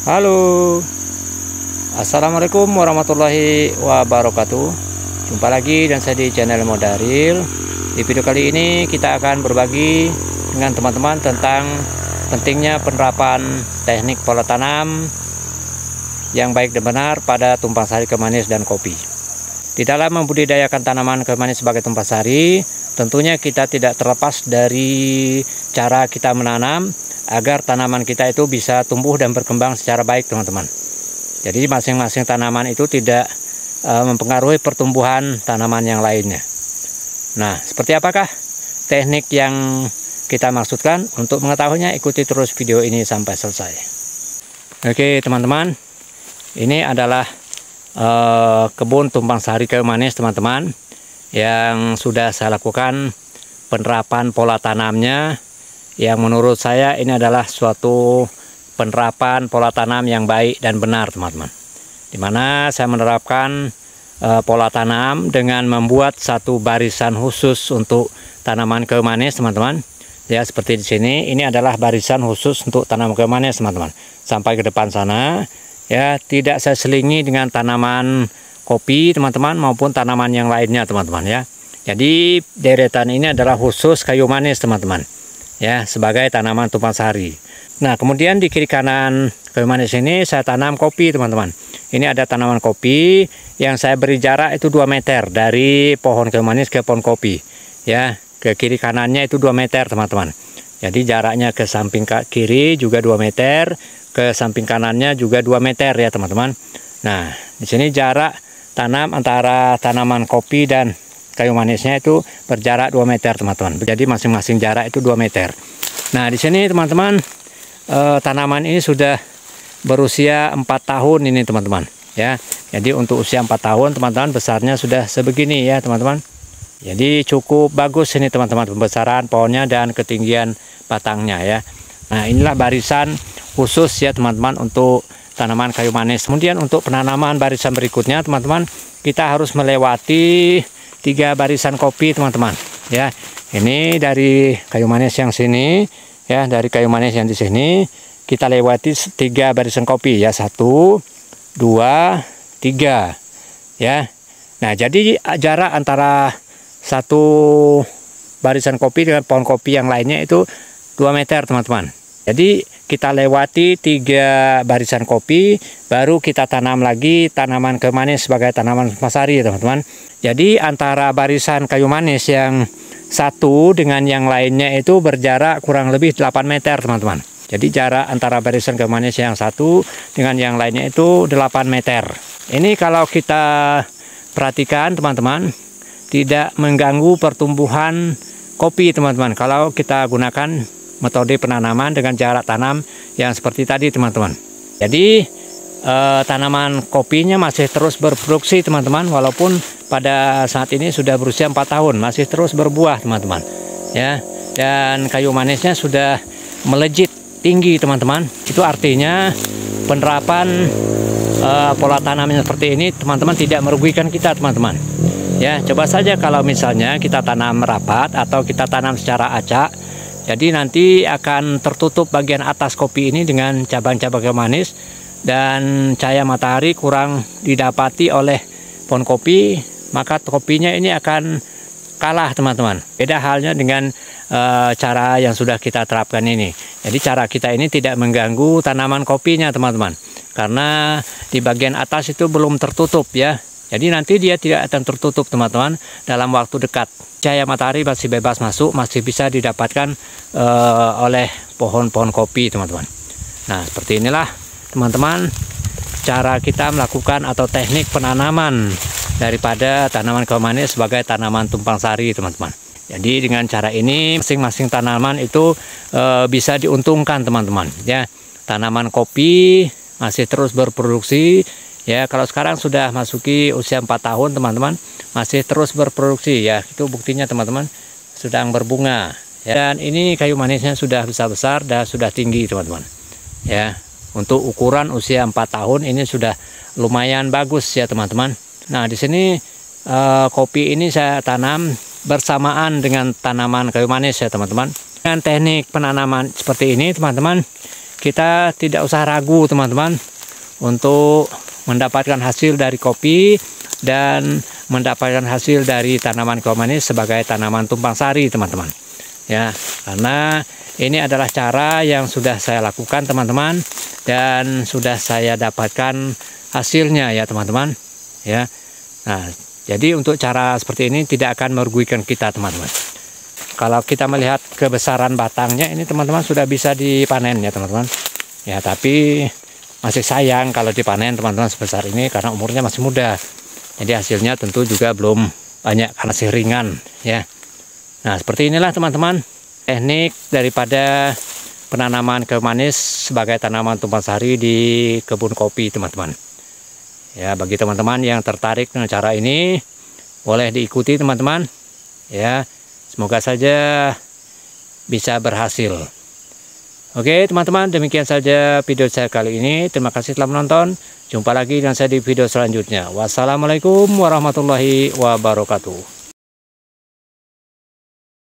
Halo, assalamualaikum warahmatullahi wabarakatuh. Jumpa lagi dan saya di channel Modaril. Di video kali ini kita akan berbagi dengan teman-teman tentang pentingnya penerapan teknik pola tanam yang baik dan benar pada tumpang sari kedelai manis dan kopi. Di dalam membudidayakan tanaman kedelai manis sebagai tumpang sari, tentunya kita tidak terlepas dari cara kita menanam agar tanaman kita itu bisa tumbuh dan berkembang secara baik, teman-teman. Jadi masing-masing tanaman itu tidak mempengaruhi pertumbuhan tanaman yang lainnya. Nah, seperti apakah teknik yang kita maksudkan? Untuk mengetahuinya, ikuti terus video ini sampai selesai. Oke, teman-teman, ini adalah kebun tumpang sari kedelai manis, teman-teman, yang sudah saya lakukan penerapan pola tanamnya, yang menurut saya ini adalah suatu penerapan pola tanam yang baik dan benar, teman-teman. Dimana saya menerapkan pola tanam dengan membuat satu barisan khusus untuk tanaman kedelai manis, teman-teman. Ya, seperti di sini, ini adalah barisan khusus untuk tanaman kedelai manis, teman-teman. Sampai ke depan sana, ya, tidak saya selingi dengan tanaman kopi, teman-teman, maupun tanaman yang lainnya, teman-teman, ya. Jadi deretan ini adalah khusus kayu manis, teman-teman, ya, sebagai tanaman tumpang sari. Nah, kemudian di kiri kanan kayu manis ini saya tanam kopi, teman-teman. Ini ada tanaman kopi yang saya beri jarak itu 2 meter dari pohon kayu manis ke pohon kopi, ya. Ke kiri kanannya itu 2 meter, teman-teman. Jadi jaraknya ke samping kiri juga 2 meter, ke samping kanannya juga 2 meter, ya, teman-teman. Nah, di sini jarak tanam antara tanaman kopi dan kayu manisnya itu berjarak 2 meter, teman-teman. Jadi masing-masing jarak itu 2 meter. Nah, di sini, teman-teman, tanaman ini sudah berusia 4 tahun ini, teman-teman, ya. Jadi untuk usia 4 tahun, teman-teman, besarnya sudah sebegini, ya, teman-teman. Jadi cukup bagus ini, teman-teman, pembesaran pohonnya dan ketinggian batangnya, ya. Nah, inilah barisan khusus, ya, teman-teman, untuk tanaman kayu manis. Kemudian untuk penanaman barisan berikutnya, teman-teman, kita harus melewati 3 barisan kopi, teman-teman, ya. Ini dari kayu manis yang sini, ya, dari kayu manis yang di sini kita lewati 3 barisan kopi, ya, 1, 2, 3, ya. Nah, jadi jarak antara satu barisan kopi dengan pohon kopi yang lainnya itu 2 meter, teman-teman. Jadi kita lewati 3 barisan kopi, baru kita tanam lagi tanaman kedelai manis sebagai tanaman tumpang sari, teman-teman. Jadi antara barisan kayu manis yang satu dengan yang lainnya itu berjarak kurang lebih 8 meter, teman-teman. Jadi jarak antara barisan kedelai manis yang satu dengan yang lainnya itu 8 meter. Ini kalau kita perhatikan, teman-teman, tidak mengganggu pertumbuhan kopi, teman-teman, kalau kita gunakan metode penanaman dengan jarak tanam yang seperti tadi, teman-teman. Jadi tanaman kopinya masih terus berproduksi, teman-teman, walaupun pada saat ini sudah berusia 4 tahun, masih terus berbuah, teman-teman, ya. Dan kayu manisnya sudah melejit tinggi, teman-teman. Itu artinya penerapan pola tanam yang seperti ini, teman-teman, tidak merugikan kita, teman-teman. Ya, coba saja kalau misalnya kita tanam rapat atau kita tanam secara acak, jadi nanti akan tertutup bagian atas kopi ini dengan cabang-cabang kayu manis dan cahaya matahari kurang didapati oleh pohon kopi, maka kopinya ini akan kalah, teman-teman. Beda halnya dengan cara yang sudah kita terapkan ini. Jadi cara kita ini tidak mengganggu tanaman kopinya, teman-teman, karena di bagian atas itu belum tertutup, ya. Jadi nanti dia tidak akan tertutup, teman-teman, dalam waktu dekat. Cahaya matahari masih bebas masuk, masih bisa didapatkan oleh pohon-pohon kopi, teman-teman. Nah, seperti inilah, teman-teman, cara kita melakukan atau teknik penanaman daripada tanaman kedelai manis sebagai tanaman tumpang sari, teman-teman. Jadi dengan cara ini masing-masing tanaman itu bisa diuntungkan, teman-teman, ya. Tanaman kopi masih terus berproduksi, ya. Kalau sekarang sudah masuki usia 4 tahun, teman-teman, masih terus berproduksi, ya. Itu buktinya, teman-teman, sedang berbunga, ya. Dan ini kayu manisnya sudah besar-besar dan sudah tinggi, teman-teman, ya. Untuk ukuran usia 4 tahun ini sudah lumayan bagus, ya, teman-teman. Nah, di sini kopi ini saya tanam bersamaan dengan tanaman kayu manis, ya, teman-teman. Dengan teknik penanaman seperti ini, teman-teman, kita tidak usah ragu teman-teman untuk mendapatkan hasil dari kopi dan mendapatkan hasil dari tanaman kayu manis sebagai tanaman tumpang sari teman-teman. Ya, karena ini adalah cara yang sudah saya lakukan teman-teman dan sudah saya dapatkan hasilnya ya teman-teman. Ya. Nah, jadi untuk cara seperti ini tidak akan merugikan kita teman-teman. Kalau kita melihat kebesaran batangnya ini teman-teman sudah bisa dipanen ya teman-teman. Ya, tapi masih sayang kalau dipanen teman-teman sebesar ini karena umurnya masih muda. Jadi hasilnya tentu juga belum banyak karena masih ringan ya. Nah, seperti inilah teman-teman teknik daripada penanaman kayu manis sebagai tanaman tumpang sari di kebun kopi teman-teman. Ya, bagi teman-teman yang tertarik dengan cara ini boleh diikuti teman-teman. Ya. Semoga saja bisa berhasil. Oke teman-teman, demikian saja video saya kali ini. Terima kasih telah menonton. Jumpa lagi dengan saya di video selanjutnya. Wassalamualaikum warahmatullahi wabarakatuh.